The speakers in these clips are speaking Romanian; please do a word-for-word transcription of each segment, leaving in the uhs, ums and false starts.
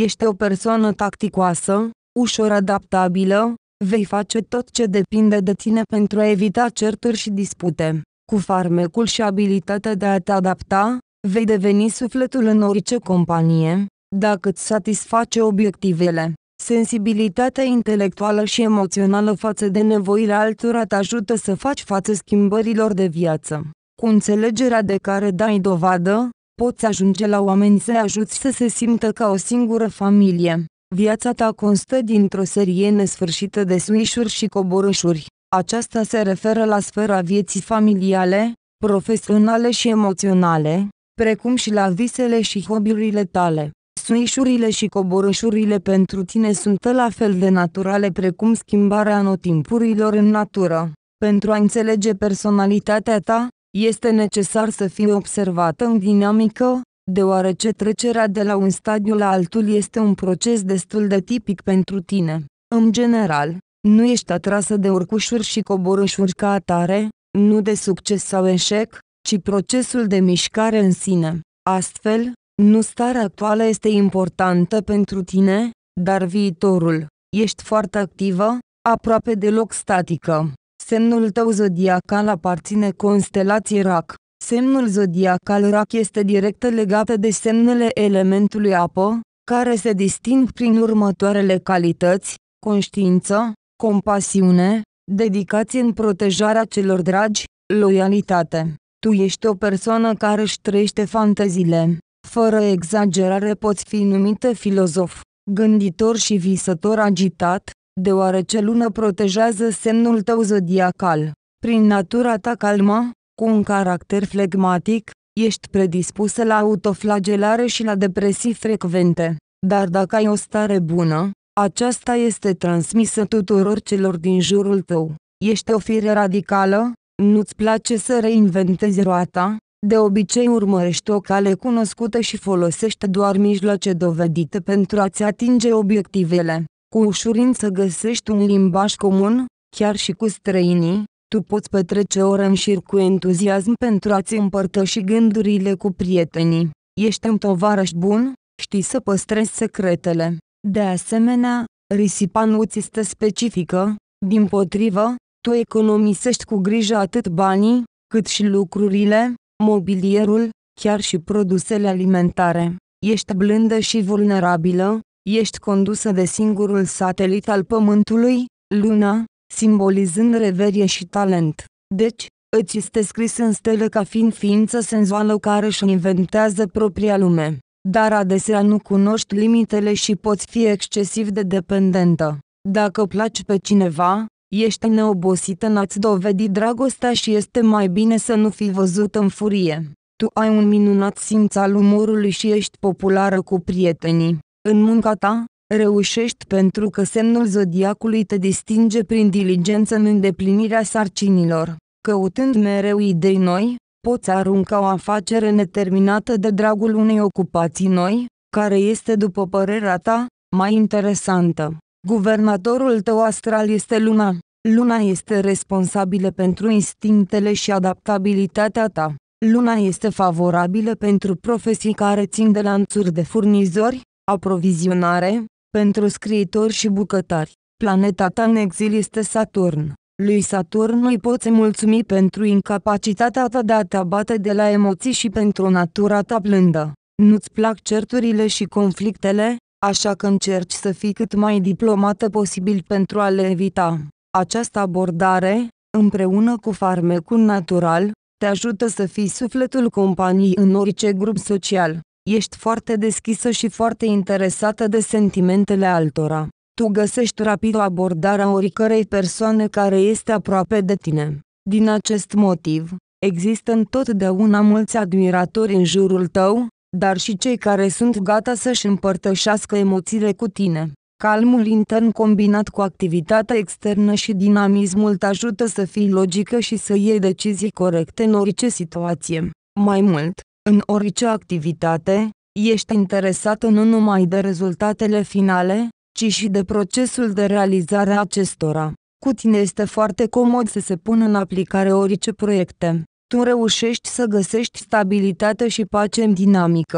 Ești o persoană tacticoasă, ușor adaptabilă, vei face tot ce depinde de tine pentru a evita certuri și dispute. Cu farmecul și abilitatea de a te adapta, vei deveni sufletul în orice companie, dacă îți satisface obiectivele. Sensibilitatea intelectuală și emoțională față de nevoile altora te ajută să faci față schimbărilor de viață. Cu înțelegerea de care dai dovadă, poți ajunge la oameni să-i ajuți să se simtă ca o singură familie. Viața ta constă dintr-o serie nesfârșită de suișuri și coborâșuri. Aceasta se referă la sfera vieții familiale, profesionale și emoționale, precum și la visele și hobby-urile tale. Suișurile și coborâșurile pentru tine sunt la fel de naturale precum schimbarea anotimpurilor în natură. Pentru a înțelege personalitatea ta, este necesar să fii observată în dinamică, deoarece trecerea de la un stadiu la altul este un proces destul de tipic pentru tine. În general, nu ești atrasă de urcușuri și coborâșuri ca atare, nu de succes sau eșec, ci procesul de mișcare în sine. Astfel, nu starea actuală este importantă pentru tine, dar viitorul. Ești foarte activă, aproape deloc statică. Semnul tău zodiacal aparține constelației Rac. Semnul zodiacal Rac este direct legat de semnele elementului apă, care se disting prin următoarele calități: conștiință, compasiune, dedicație în protejarea celor dragi, loialitate. Tu ești o persoană care își trăiește fanteziile. Fără exagerare poți fi numită filozof, gânditor și visător agitat, deoarece luna protejează semnul tău zodiacal. Prin natura ta calmă, cu un caracter flegmatic, ești predispusă la autoflagelare și la depresii frecvente. Dar dacă ai o stare bună, aceasta este transmisă tuturor celor din jurul tău. Ești o fire radicală, nu-ți place să reinventezi roata, de obicei urmărești o cale cunoscută și folosești doar mijloace dovedite pentru a-ți atinge obiectivele. Cu ușurință găsești un limbaj comun, chiar și cu străinii, tu poți petrece ore în șir cu entuziasm pentru a-ți împărtăși gândurile cu prietenii. Ești un tovarăș bun, știi să păstrezi secretele. De asemenea, risipa nu ți este specifică, dimpotrivă, tu economisești cu grijă atât banii, cât și lucrurile, mobilierul, chiar și produsele alimentare. Ești blândă și vulnerabilă, ești condusă de singurul satelit al Pământului, Luna, simbolizând reverie și talent. Deci, îți este scris în stele ca fiind ființă senzuală care își inventează propria lume. Dar adesea nu cunoști limitele și poți fi excesiv de dependentă. Dacă placi pe cineva, ești neobosită în a-ți dovedi dragostea și este mai bine să nu fii văzută în furie. Tu ai un minunat simț al umorului și ești populară cu prietenii. În munca ta, reușești pentru că semnul zodiacului te distinge prin diligență în îndeplinirea sarcinilor. Căutând mereu idei noi, poți arunca o afacere neterminată de dragul unei ocupații noi, care este, după părerea ta, mai interesantă. Guvernatorul tău astral este Luna. Luna este responsabilă pentru instinctele și adaptabilitatea ta. Luna este favorabilă pentru profesii care țin de lanțuri de furnizori, aprovizionare, pentru scriitori și bucătari. Planeta ta în exil este Saturn. Lui Saturn îi poți mulțumi pentru incapacitatea ta de a te abate de la emoții și pentru natura ta blândă. Nu-ți plac certurile și conflictele, așa că încerci să fii cât mai diplomată posibil pentru a le evita. Această abordare, împreună cu farmecul natural, te ajută să fii sufletul companiei în orice grup social. Ești foarte deschisă și foarte interesată de sentimentele altora. Tu găsești rapid o abordare a oricărei persoane care este aproape de tine. Din acest motiv, există întotdeauna mulți admiratori în jurul tău, dar și cei care sunt gata să-și împărtășească emoțiile cu tine. Calmul intern combinat cu activitatea externă și dinamismul te ajută să fii logică și să iei decizii corecte în orice situație. Mai mult, în orice activitate, ești interesată nu numai de rezultatele finale, ci și de procesul de realizare a acestora. Cu tine este foarte comod să se pună în aplicare orice proiecte. Tu reușești să găsești stabilitate și pace în dinamică.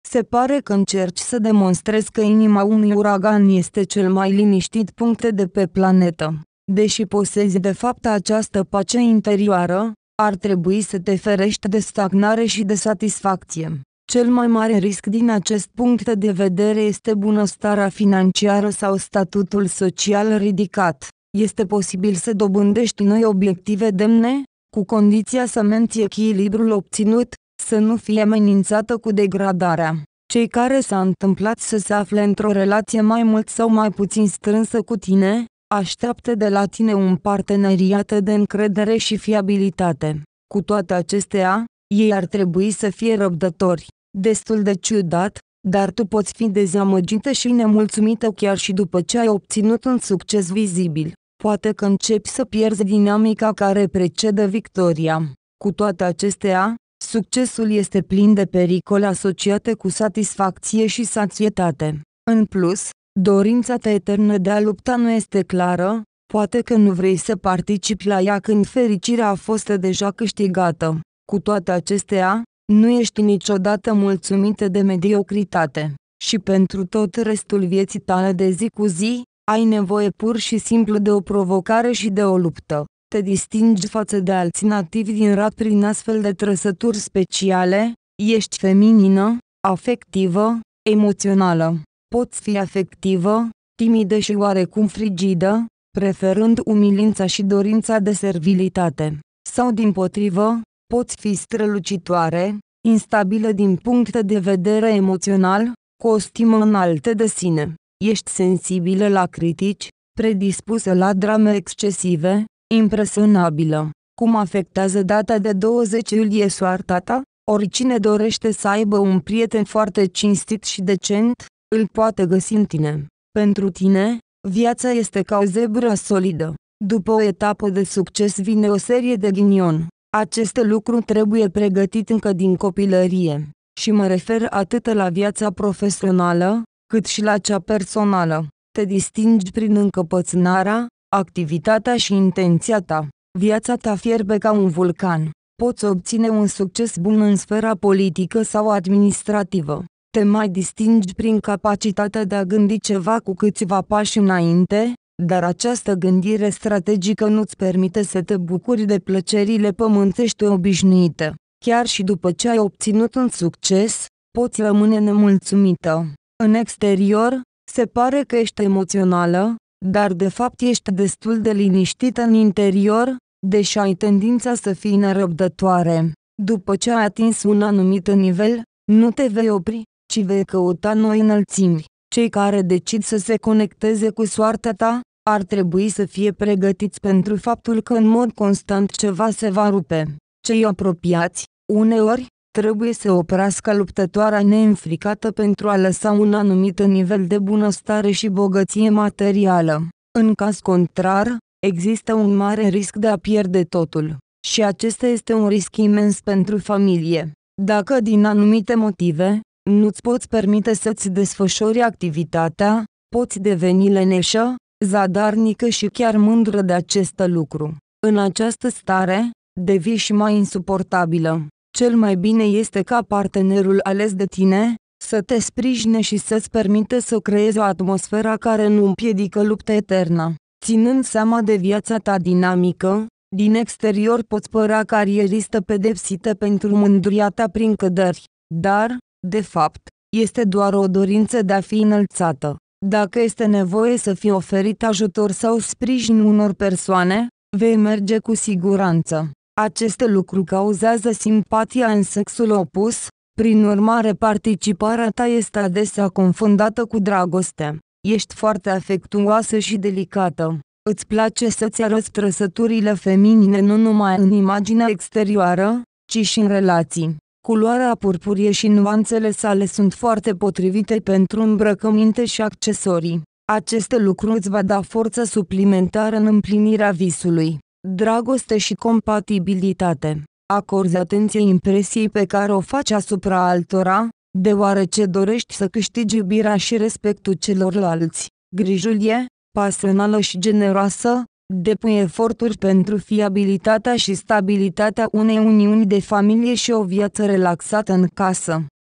Se pare că încerci să demonstrezi că inima unui uragan este cel mai liniștit punct de pe planetă. Deși posezi de fapt această pace interioară, ar trebui să te ferești de stagnare și de satisfacție. Cel mai mare risc din acest punct de vedere este bunăstarea financiară sau statutul social ridicat. Este posibil să dobândești noi obiective demne, cu condiția să menții echilibrul obținut, să nu fie amenințată cu degradarea. Cei care s-a întâmplat să se afle într-o relație mai mult sau mai puțin strânsă cu tine, așteaptă de la tine un parteneriat de încredere și fiabilitate. Cu toate acestea, ei ar trebui să fie răbdători. Destul de ciudat, dar tu poți fi dezamăgită și nemulțumită chiar și după ce ai obținut un succes vizibil. Poate că începi să pierzi dinamica care precedă victoria. Cu toate acestea, succesul este plin de pericole asociate cu satisfacție și sațietate. În plus, dorința ta eternă de a lupta nu este clară, poate că nu vrei să participi la ea când fericirea a fost deja câștigată. Cu toate acestea, nu ești niciodată mulțumită de mediocritate. Și pentru tot restul vieții tale de zi cu zi, ai nevoie pur și simplu de o provocare și de o luptă. Te distingi față de alți nativi din rat prin astfel de trăsături speciale, ești feminină, afectivă, emoțională. Poți fi afectivă, timidă și oarecum frigidă, preferând umilința și dorința de servilitate. Sau dimpotrivă, poți fi strălucitoare, instabilă din punct de vedere emoțional, cu o stimă înaltă de sine. Ești sensibilă la critici, predispusă la drame excesive, impresionabilă. Cum afectează data de douăzeci iulie soarta ta? Oricine dorește să aibă un prieten foarte cinstit și decent, îl poate găsi în tine. Pentru tine, viața este ca o zebră solidă. După o etapă de succes vine o serie de ghinion. Acest lucru trebuie pregătit încă din copilărie. Și mă refer atât la viața profesională, cât și la cea personală. Te distingi prin încăpățânarea, activitatea și intenția ta. Viața ta fierbe ca un vulcan. Poți obține un succes bun în sfera politică sau administrativă. Te mai distingi prin capacitatea de a gândi ceva cu câțiva pași înainte, dar această gândire strategică nu-ți permite să te bucuri de plăcerile pământești obișnuite. Chiar și după ce ai obținut un succes, poți rămâne nemulțumită. În exterior, se pare că ești emoțională, dar de fapt ești destul de liniștită în interior, deși ai tendința să fii nerăbdătoare. După ce ai atins un anumit nivel, nu te vei opri, ci vei căuta noi înălțimi. Cei care decid să se conecteze cu soarta ta, ar trebui să fie pregătiți pentru faptul că în mod constant ceva se va rupe. Cei apropiați, uneori, trebuie să oprească luptătoarea neînfricată pentru a lăsa un anumit nivel de bunăstare și bogăție materială. În caz contrar, există un mare risc de a pierde totul. Și acesta este un risc imens pentru familie. Dacă din anumite motive, nu-ți poți permite să-ți desfășori activitatea, poți deveni leneșă, zadarnică și chiar mândră de acest lucru. În această stare, devii și mai insuportabilă. Cel mai bine este ca partenerul ales de tine, să te sprijine și să-ți permite să creezi o atmosferă care nu împiedică lupta eternă. Ținând seama de viața ta dinamică, din exterior poți părea carieristă pedepsită pentru mândria ta prin căderi, dar, de fapt, este doar o dorință de a fi înălțată. Dacă este nevoie să fie oferit ajutor sau sprijin unor persoane, vei merge cu siguranță. Acest lucru cauzează simpatia în sexul opus, prin urmare participarea ta este adesea confundată cu dragoste. Ești foarte afectuoasă și delicată. Îți place să-ți arăți trăsăturile feminine nu numai în imaginea exterioară, ci și în relații. Culoarea purpurie și nuanțele sale sunt foarte potrivite pentru îmbrăcăminte și accesorii. Acest lucru îți va da forță suplimentară în împlinirea visului. Dragoste și compatibilitate. Acorzi atenție impresiei pe care o faci asupra altora, deoarece dorești să câștigi iubirea și respectul celorlalți. Grijulie, pasională și generoasă, depui eforturi pentru fiabilitatea și stabilitatea unei uniuni de familie și o viață relaxată în casă.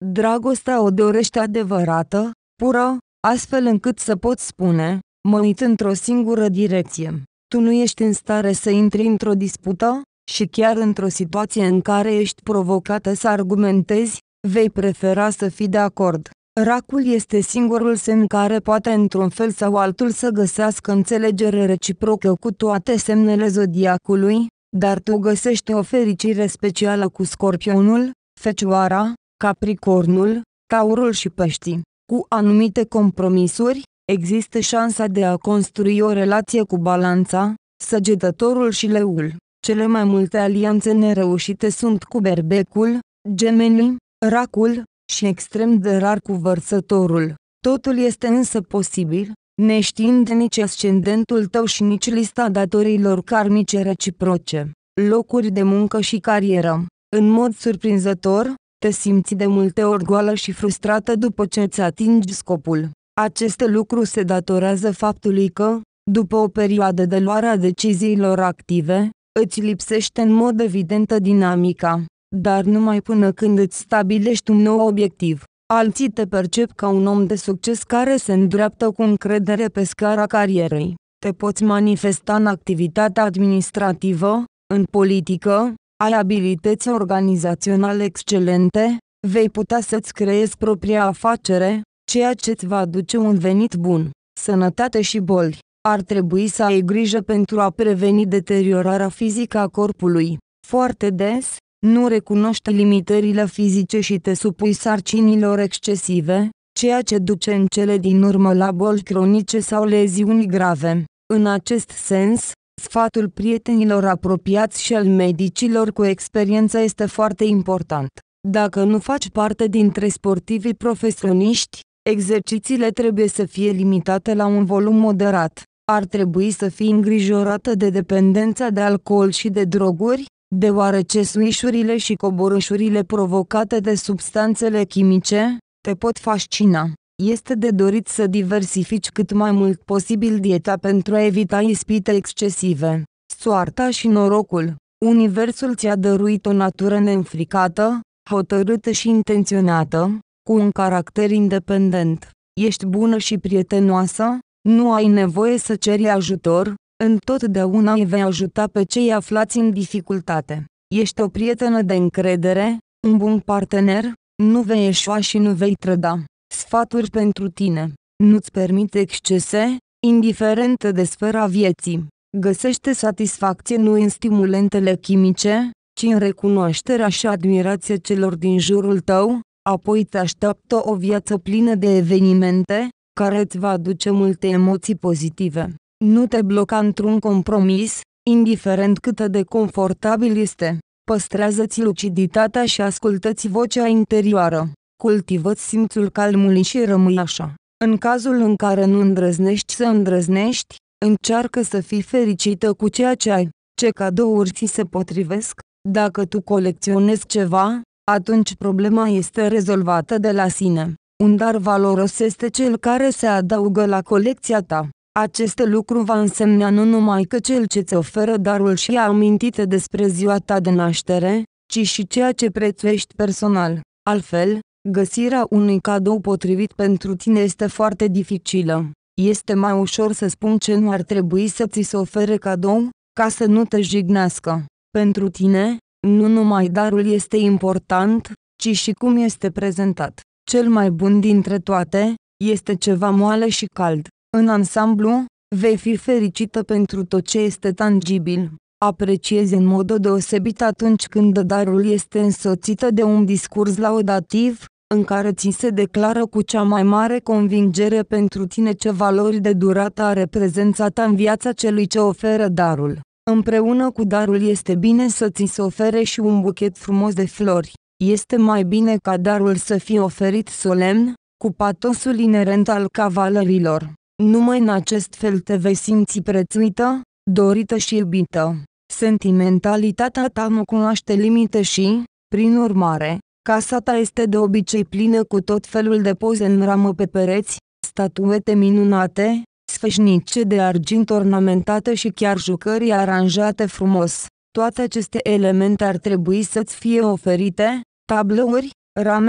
Dragostea o dorește adevărată, pură, astfel încât să poți spune, mă uit într-o singură direcție. Tu nu ești în stare să intri într-o dispută, și chiar într-o situație în care ești provocată să argumentezi, vei prefera să fii de acord. Racul este singurul semn care poate într-un fel sau altul să găsească înțelegere reciprocă cu toate semnele zodiacului, dar tu găsești o fericire specială cu Scorpionul, Fecioara, Capricornul, Taurul și Peștii. Cu anumite compromisuri, există șansa de a construi o relație cu Balanța, Săgetătorul și Leul. Cele mai multe alianțe nereușite sunt cu Berbecul, Gemenii, Racul și extrem de rar cu Vărsătorul. Totul este însă posibil, neștiind nici ascendentul tău și nici lista datoriilor karmice reciproce. Locuri de muncă și carieră. În mod surprinzător, te simți de multe ori goală și frustrată după ce îți atingi scopul. Acest lucru se datorează faptului că, după o perioadă de luare a deciziilor active, îți lipsește în mod evident dinamica, dar numai până când îți stabilești un nou obiectiv. Alții te percep ca un om de succes care se îndreaptă cu încredere pe scara carierei. Te poți manifesta în activitatea administrativă, în politică, ai abilități organizaționale excelente, vei putea să-ți creezi propria afacere, ceea ce îți va aduce un venit bun. Sănătate și boli. Ar trebui să ai grijă pentru a preveni deteriorarea fizică a corpului. Foarte des, nu recunoști limitările fizice și te supui sarcinilor excesive, ceea ce duce în cele din urmă la boli cronice sau leziuni grave. În acest sens, sfatul prietenilor apropiați și al medicilor cu experiență este foarte important. Dacă nu faci parte dintre sportivii profesioniști, exercițiile trebuie să fie limitate la un volum moderat. Ar trebui să fii îngrijorată de dependența de alcool și de droguri, deoarece swișurile și coborâșurile provocate de substanțele chimice te pot fascina. Este de dorit să diversifici cât mai mult posibil dieta pentru a evita ispite excesive. Soarta și norocul. Universul ți-a dăruit o natură neînfricată, hotărâtă și intenționată, cu un caracter independent. Ești bună și prietenoasă, nu ai nevoie să ceri ajutor, întotdeauna îi vei ajuta pe cei aflați în dificultate. Ești o prietenă de încredere, un bun partener, nu vei eșua și nu vei trăda. Sfaturi pentru tine. Nu-ți permite excese, indiferent de sfera vieții. Găsește satisfacție nu în stimulentele chimice, ci în recunoașterea și admirația celor din jurul tău, apoi te așteaptă o viață plină de evenimente, care îți va aduce multe emoții pozitive. Nu te bloca într-un compromis, indiferent cât de confortabil este. Păstrează-ți luciditatea și ascultă-ți vocea interioară. Cultivă-ți simțul calmului și rămâi așa. În cazul în care nu îndrăznești să îndrăznești, încearcă să fii fericită cu ceea ce ai. Ce cadouri ți se potrivesc? Dacă tu colecționezi ceva, atunci problema este rezolvată de la sine. Un dar valoros este cel care se adaugă la colecția ta. Acest lucru va însemna nu numai că cel ce ți oferă darul și-a amintit despre ziua ta de naștere, ci și ceea ce prețuiești personal. Altfel, găsirea unui cadou potrivit pentru tine este foarte dificilă. Este mai ușor să spun ce nu ar trebui să ți se ofere cadou, ca să nu te jignească. Pentru tine, nu numai darul este important, ci și cum este prezentat. Cel mai bun dintre toate, este ceva moale și cald. În ansamblu, vei fi fericită pentru tot ce este tangibil. Apreciezi în mod deosebit atunci când darul este însoțită de un discurs laudativ, în care ți se declară cu cea mai mare convingere pentru tine ce valori de durată are prezența ta în viața celui ce oferă darul. Împreună cu darul este bine să ți se ofere și un buchet frumos de flori. Este mai bine ca darul să fie oferit solemn, cu patosul inerent al cavalerilor. Numai în acest fel te vei simți prețuită, dorită și iubită. Sentimentalitatea ta nu cunoaște limite și, prin urmare, casa ta este de obicei plină cu tot felul de poze în ramă pe pereți, statuete minunate, sfeșnice de argint ornamentate și chiar jucării aranjate frumos. Toate aceste elemente ar trebui să-ți fie oferite, tablouri, rame,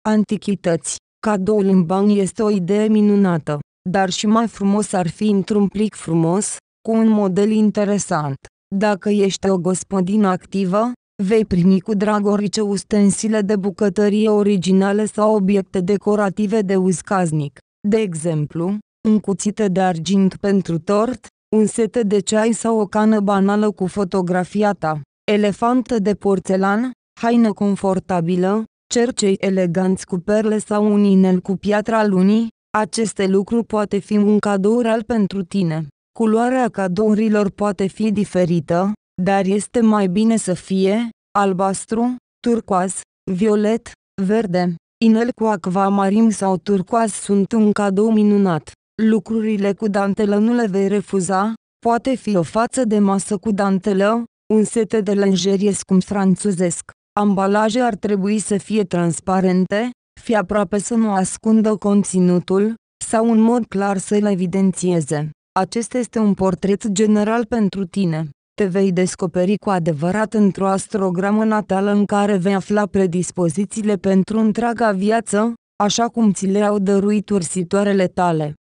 Antichități. Cadoul în bani este o idee minunată, dar și mai frumos ar fi într-un plic frumos, cu un model interesant. Dacă ești o gospodină activă, vei primi cu drag orice ustensile de bucătărie originale sau obiecte decorative de uz casnic. De exemplu, un cuțit de argint pentru tort, un set de ceai sau o cană banală cu fotografia ta, elefantă de porțelan, haină confortabilă, cercei eleganți cu perle sau un inel cu piatra lunii. Aceste lucruri poate fi un cadou real pentru tine. Culoarea cadourilor poate fi diferită, dar este mai bine să fie albastru, turcoaz, violet, verde. Inel cu acvamarin sau turcoaz sunt un cadou minunat. Lucrurile cu dantelă nu le vei refuza, poate fi o față de masă cu dantelă, un set de lenjerie scump franțuzesc. Ambalaje ar trebui să fie transparente, fie aproape să nu ascundă conținutul, sau în mod clar să-l evidențieze. Acesta este un portret general pentru tine. Te vei descoperi cu adevărat într-o astrogramă natală în care vei afla predispozițiile pentru întreaga viață, așa cum ți le-au dăruit ursitoarele tale.